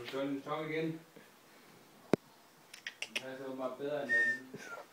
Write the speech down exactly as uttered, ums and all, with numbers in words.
du så en tom igen? Den passer jo meget bedre end den anden.